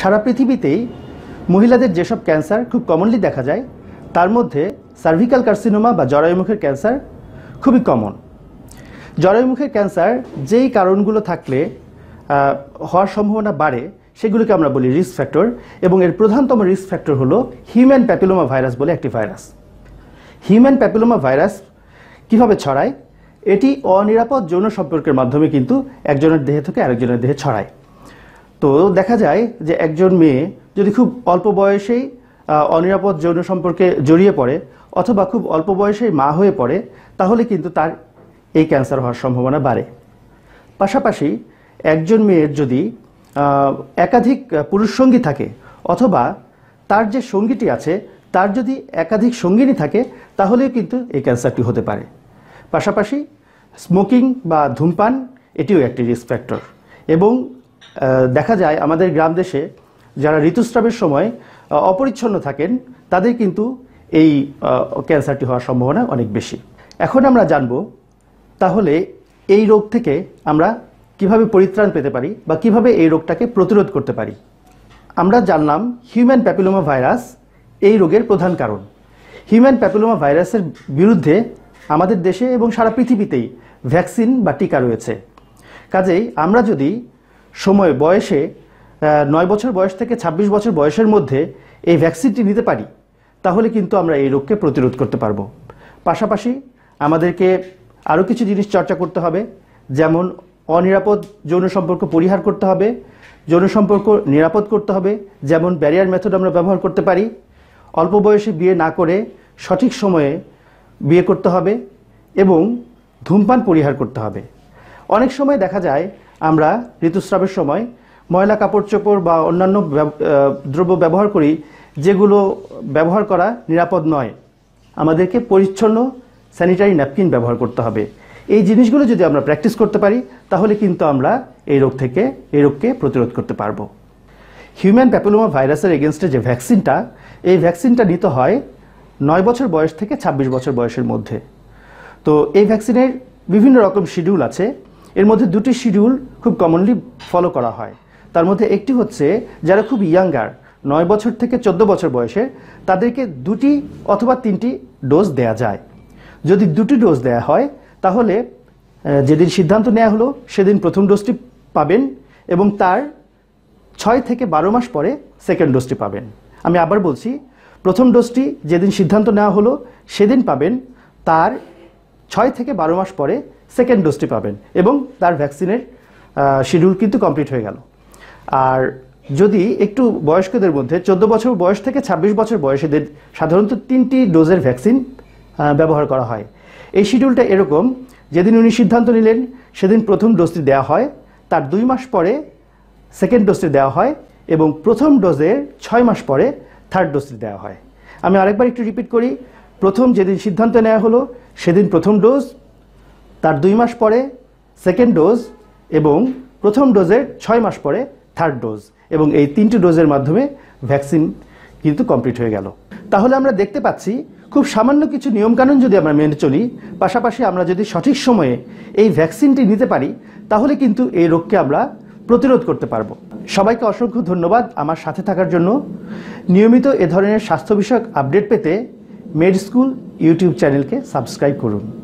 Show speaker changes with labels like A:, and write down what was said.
A: সারা পৃথিবীতেই মহিলাদের যেসব ক্যান্সার খুব কমনলি দেখা যায় তার মধ্যে সার্ভিক্যাল কার্সিনোমা বা জরায়ুমুখের ক্যান্সার খুবই কমন। জরায়ুমুখের ক্যান্সার যেই কারণগুলো থাকলে হওয়ার সম্ভাবনা বাড়ে সেগুলোকে আমরা বলি রিস্ক ফ্যাক্টর, এবং এর প্রধানতম রিস্ক ফ্যাক্টর হলো হিউম্যান প্যাপিলোমা ভাইরাস বলে একটি ভাইরাস। হিউম্যান প্যাপিলোমা ভাইরাস কীভাবে ছড়ায়? এটি অনিরাপদ যৌন সম্পর্কের মাধ্যমে কিন্তু একজনের দেহে থেকে আরেকজনের দেহে ছড়ায়। তো দেখা যায় যে একজন মেয়ে যদি খুব অল্প বয়সেই অনিরাপদ যৌন সম্পর্কে জড়িয়ে পড়ে অথবা খুব অল্প বয়সেই মা হয়ে পড়ে, তাহলে কিন্তু তার এই ক্যান্সার হওয়ার সম্ভাবনা বাড়ে। পাশাপাশি একজন মেয়ের যদি একাধিক পুরুষ সঙ্গী থাকে অথবা তার যে সঙ্গীটি আছে তার যদি একাধিক সঙ্গিনী থাকে, তাহলেও কিন্তু এই ক্যান্সারটি হতে পারে। পাশাপাশি স্মোকিং বা ধূমপান এটিও একটি রিস্ক ফ্যাক্টর। এবং দেখা যায় আমাদের গ্রাম দেশে যারা ঋতুস্রাবের সময় অপরিচ্ছন্ন থাকেন তাদের কিন্তু এই ক্যান্সারটি হওয়ার সম্ভাবনা অনেক বেশি। এখন আমরা জানব তাহলে এই রোগ থেকে আমরা কিভাবে পরিত্রাণ পেতে পারি বা কিভাবে এই রোগটাকে প্রতিরোধ করতে পারি। আমরা জানলাম হিউম্যান প্যাপিলোমা ভাইরাস এই রোগের প্রধান কারণ। হিউম্যান প্যাপিলোমা ভাইরাসের বিরুদ্ধে আমাদের দেশে এবং সারা পৃথিবীতেই ভ্যাকসিন বা টিকা রয়েছে। কাজেই আমরা যদি বয়সে 9 বছর বয়স থেকে 26 বছর বয়সের মধ্যে এই ভ্যাকসিনটি নিতে পারি, তাহলে কিন্তু আমরা এই রোগকে প্রতিরোধ করতে পারবো। পাশাপাশি আমাদেরকে আরও কিছু জিনিস চর্চা করতে হবে, যেমন অনিরাপদ যৌন সম্পর্ক পরিহার করতে হবে, যৌন সম্পর্ক নিরাপদ করতে হবে, যেমন ব্যারিয়ার মেথড আমরা ব্যবহার করতে পারি, অল্প বয়সে বিয়ে না করে সঠিক সময়ে বিয়ে করতে হবে এবং ধূমপান পরিহার করতে হবে। অনেক সময় দেখা যায় আমরা ঋতুস্রাবের সময় ময়লা কাপড় চোপড় বা অন্যান্য দ্রব্য ব্যবহার করি যেগুলো ব্যবহার করা নিরাপদ নয়। আমাদেরকে পরিচ্ছন্ন স্যানিটারি ন্যাপকিন ব্যবহার করতে হবে। এই জিনিসগুলো যদি আমরা প্র্যাকটিস করতে পারি তাহলে কিন্তু আমরা এই রোগকে প্রতিরোধ করতে পারবো। হিউম্যান প্যাপিলোমা ভাইরাসের এগেনস্টে যে ভ্যাকসিনটা, এই ভ্যাকসিনটা নিতে হয় 9 বছর বয়স থেকে 26 বছর বয়সের মধ্যে। তো এই ভ্যাকসিনের বিভিন্ন রকম শিডিউল আছে। এর মধ্যে দুটি শিডিউল খুব কমনলি ফলো করা হয়। তার মধ্যে একটি হচ্ছে যারা খুব ইয়াঙ্গার 9 বছর থেকে 14 বছর বয়সের, তাদেরকে 2টি অথবা 3টি ডোজ দেয়া যায়। যদি 2টি ডোজ দেয়া হয় তাহলে যেদিন সিদ্ধান্ত নেওয়া হলো সেদিন প্রথম ডোজটি পাবেন এবং তার 6 থেকে 12 মাস পরে সেকেন্ড ডোজটি পাবেন। আমি আবার বলছি, প্রথম ডোজটি যেদিন সিদ্ধান্ত নেওয়া হলো সেদিন পাবেন, তার 6 থেকে 12 মাস পরে সেকেন্ড ডোজটি পাবেন এবং তার ভ্যাকসিনের শিডিউল কিন্তু কমপ্লিট হয়ে গেল। আর যদি একটু বয়স্কদের মধ্যে 14 বছর বয়স থেকে 26 বছর বয়সীদের সাধারণত 3টি ডোজের ভ্যাকসিন ব্যবহার করা হয়। এই শিডিউলটা এরকম, যেদিন উনি সিদ্ধান্ত নিলেন সেদিন প্রথম ডোজটি দেওয়া হয়, তার 2 মাস পরে সেকেন্ড ডোজটি দেওয়া হয় এবং প্রথম ডোজের 6 মাস পরে থার্ড ডোজটি দেওয়া হয়। আমি আরেকবার একটু রিপিট করি, প্রথম যেদিন সিদ্ধান্ত নেওয়া হলো সেদিন প্রথম ডোজ, তার 2 মাস পরে সেকেন্ড ডোজ এবং প্রথম ডোজের 6 মাস পরে থার্ড ডোজ, এবং এই 3টি ডোজের মাধ্যমে ভ্যাকসিন কিন্তু কমপ্লিট হয়ে গেল। তাহলে আমরা দেখতে পাচ্ছি খুব সামান্য কিছু নিয়মকানুন যদি আমরা মেনে চলি, পাশাপাশি আমরা যদি সঠিক সময়ে এই ভ্যাকসিনটি নিতে পারি, তাহলে কিন্তু এই রোগকে আমরা প্রতিরোধ করতে পারবো। সবাইকে অসংখ্য ধন্যবাদ আমার সাথে থাকার জন্য। নিয়মিত এ ধরনের স্বাস্থ্য বিষয়ক আপডেট পেতে মেড স্কুল ইউটিউব চ্যানেলকে সাবস্ক্রাইব করুন।